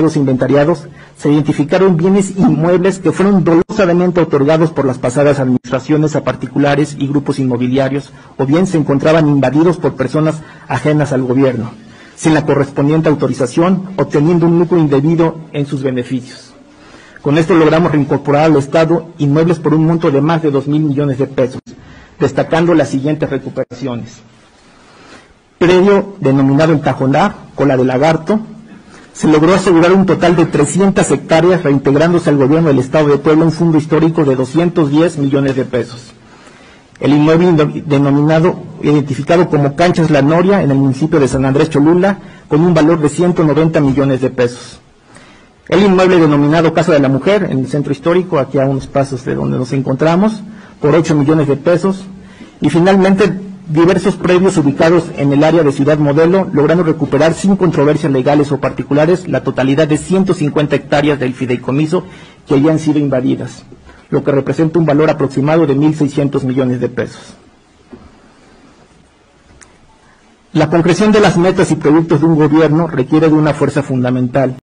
reconocidos e inventariados, se identificaron bienes inmuebles que fueron dolosamente otorgados por las pasadas administraciones a particulares y grupos inmobiliarios, o bien se encontraban invadidos por personas ajenas al gobierno, sin la correspondiente autorización, obteniendo un lucro indebido en sus beneficios. Con esto logramos reincorporar al Estado inmuebles por un monto de más de 2,000 millones de pesos, destacando las siguientes recuperaciones. Predio denominado en Tajonar, Cola de Lagarto, se logró asegurar un total de 300 hectáreas, reintegrándose al gobierno del Estado de Puebla un fondo histórico de 210 millones de pesos. El inmueble identificado como Canchas La Noria, en el municipio de San Andrés Cholula, con un valor de 190 millones de pesos. El inmueble denominado Casa de la Mujer, en el centro histórico, aquí a unos pasos de donde nos encontramos, por 8 millones de pesos. Y finalmente, diversos predios ubicados en el área de Ciudad Modelo, logrando recuperar sin controversias legales o particulares la totalidad de 150 hectáreas del fideicomiso que habían sido invadidas, lo que representa un valor aproximado de 1,600 millones de pesos. La concreción de las metas y proyectos de un gobierno requiere de una fuerza fundamental.